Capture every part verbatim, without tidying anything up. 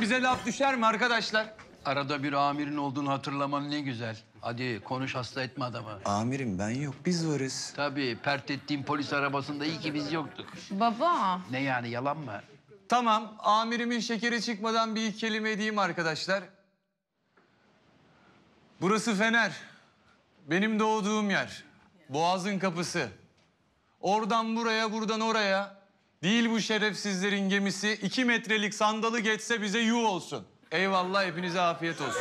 bize laf düşer mi arkadaşlar? Arada bir amirin olduğunu hatırlaman ne güzel. Hadi konuş, hasta etme adamı. Amirim ben yok, biz varız. Tabii pert ettiğim polis arabasında iyi ki biz yoktuk. Baba. Ne yani, yalan mı? Tamam, amirimin şekeri çıkmadan bir iki kelime edeyim arkadaşlar. Burası Fener. Benim doğduğum yer. Boğaz'ın kapısı. Oradan buraya, buradan oraya. Değil bu şerefsizlerin gemisi. İki metrelik sandalı geçse bize yuh olsun. Eyvallah, hepinize afiyet olsun.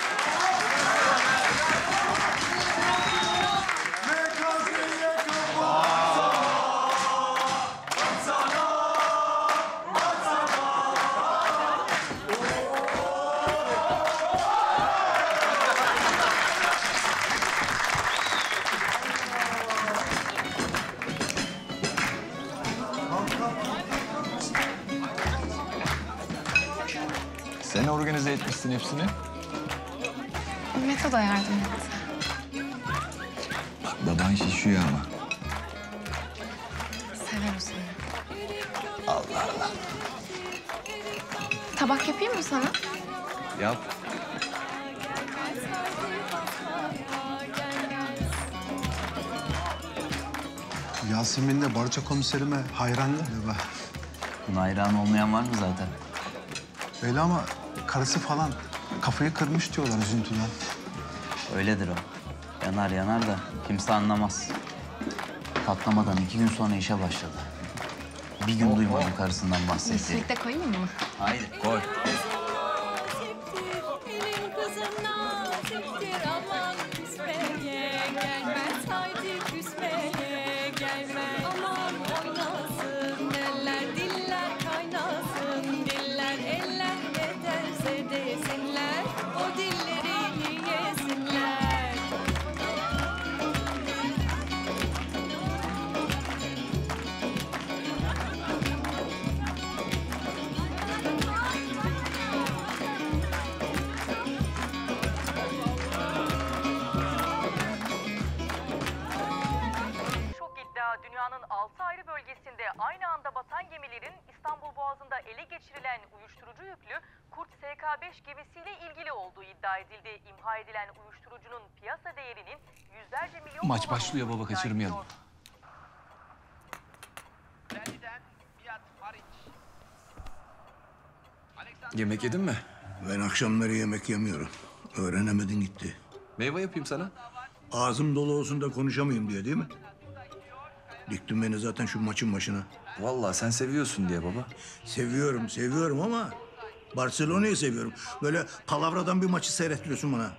Sen organize etmişsin hepsini. Mete da yardım etti. Baban şişiyor ama. Sever o seni. Allah Allah. Tabak yapayım mı sana? Yap. Yasemin de Barca komiserime hayran galiba. Buna hayran olmayan var mı zaten? Öyle ama karısı falan kafayı kırmış diyorlar üzüntüden. Öyledir o. Yanar yanar da kimse anlamaz. Patlamadan iki gün sonra işe başladı. Bir gün duymadım karısından bahsettiğini. Yeşillik de koyayım mı? Haydi koy. Elin kızına siktir aman küsmeye gelmez haydi küsmeye gelmez aman oynasın eller diller kaynasın diller eller ne derse desinler o dilleri yesinler. Şok iddia dünyanın altı ayrı bölgesinde aynı anda batan gemilerin İstanbul Boğazı'nda ele geçirilen uyuşturucu yüklü Kurt S K beş gemisiyle ilgili olduğu iddia edildi. İmha edilen uyuşturucunun piyasa değerinin yüzlerce milyon Maç dolar başlıyor olduğu baba, iddia kaçırmayalım. ediliyor. Yemek yedin mi? Ben akşamları yemek yemiyorum. Öğrenemedin gitti. Meyve yapayım sana. Ağzım dolu olsun da konuşamayayım diye değil mi? Diktin beni zaten şu maçın başına. Vallahi sen seviyorsun diye baba. Seviyorum, seviyorum ama Barcelona'yı seviyorum. Böyle palavradan bir maçı seyrettiriyorsun bana.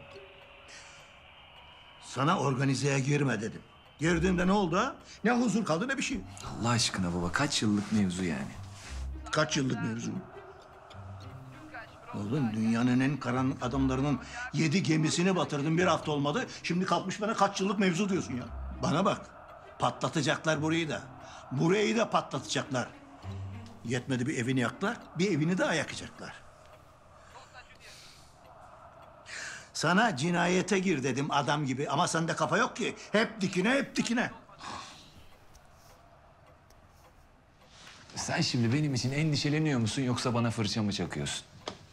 Sana organizeye girme dedim. Girdiğinde ne oldu ha? Ne huzur kaldı ne bir şey. Allah aşkına baba, kaç yıllık mevzu yani? Kaç yıllık mevzu? Oğlum dünyanın en karanlık adamlarının yedi gemisini batırdın, bir hafta olmadı. Şimdi kalkmış bana kaç yıllık mevzu diyorsun ya. Bana bak, patlatacaklar burayı da. Burayı da patlatacaklar. Yetmedi bir evini yaktılar, bir evini daha yakacaklar. Sana cinayete gir dedim adam gibi ama sende kafa yok ki. Hep dikine, hep dikine. Sen şimdi benim için endişeleniyor musun yoksa bana fırça mı çakıyorsun?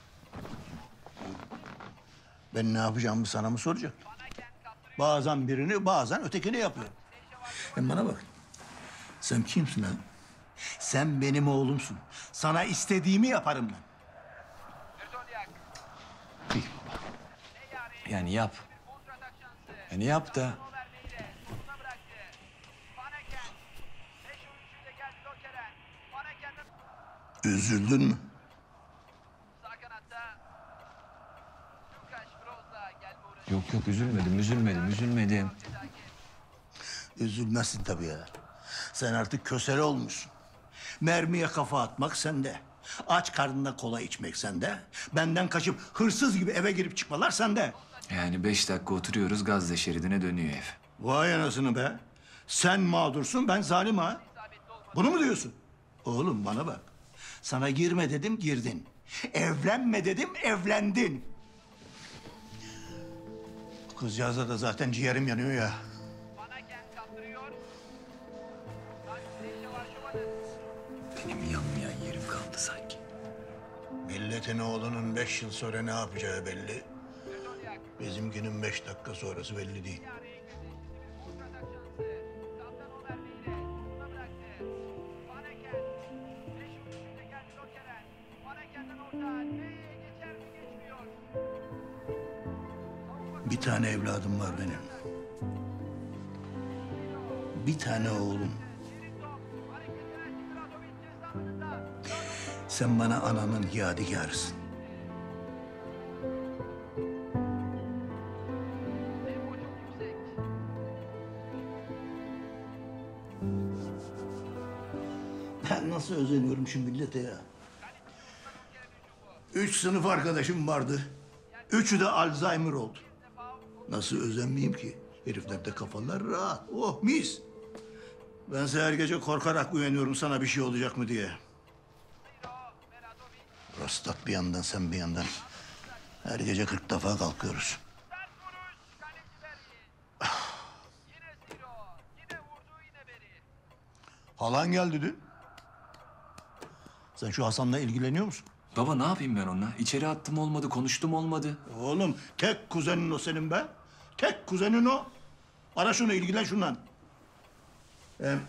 Ben ne yapacağımı sana mı soracak? Bazen birini, bazen ötekini yapıyor. Hem bana bak. Sen kimsin lan? Sen benim oğlumsun. Sana istediğimi yaparım ben. Peki baba. Yani yap. Yani yap da. Üzüldün mü? Yok yok, üzülmedim, üzülmedim, üzülmedim. Üzülmezsin tabii ya. Sen artık kösele olmuşsun. Mermiye kafa atmak sende. Aç karnına kola içmek sende. Benden kaçıp hırsız gibi eve girip çıkmalar sende. Yani beş dakika oturuyoruz, Gazze şeridine dönüyor ev. Vay anasını be. Sen mağdursun, ben zalim ha. Bunu mu diyorsun? Oğlum bana bak. Sana girme dedim, girdin. Evlenme dedim, evlendin. Kızcağıza da zaten ciğerim yanıyor ya. Benim yanmayan yerim kaldı sanki. Belli Milletin oğlunun beş yıl sonra ne yapacağı belli. Bizimkinin beş dakika sonrası belli değil. Bir tane evladım var benim. Bir tane oğlum. Sen bana ananın yadigarısın. Ben nasıl özeniyorum şu millete ya. Üç sınıf arkadaşım vardı. Üçü de Alzheimer oldu. Nasıl özenmeyeyim ki? Heriflerde kafalar rahat. Oh mis. Bense her gece korkarak uyanıyorum sana bir şey olacak mı diye. Prostat bir yandan, sen bir yandan. Her gece kırk defa kalkıyoruz. Halan geldi dün. Sen şu Hasan'la ilgileniyor musun? Baba ne yapayım ben onunla? İçeri attım olmadı, konuştum olmadı. Oğlum tek kuzenin o senin be. Tek kuzenin o. Ara şunu, ilgilen şundan. Hem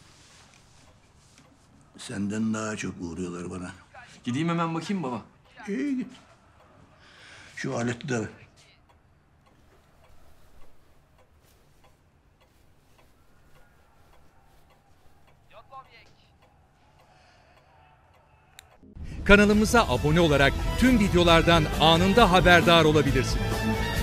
senden daha çok uğruyorlar bana. Gideyim hemen bakayım baba. İyi git. Şu aleti de ver. Kanalımıza abone olarak tüm videolardan anında haberdar olabilirsiniz.